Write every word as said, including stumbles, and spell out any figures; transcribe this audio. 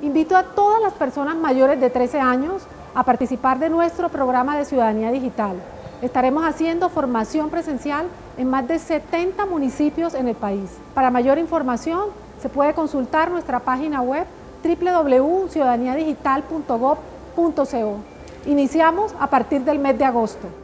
Invito a todas las personas mayores de trece años a participar de nuestro programa de Ciudadanía Digital. Estaremos haciendo formación presencial en más de setenta municipios en el país. Para mayor información, se puede consultar nuestra página web doble u doble u doble u punto ciudadanía digital punto gob punto co. Iniciamos a partir del mes de agosto.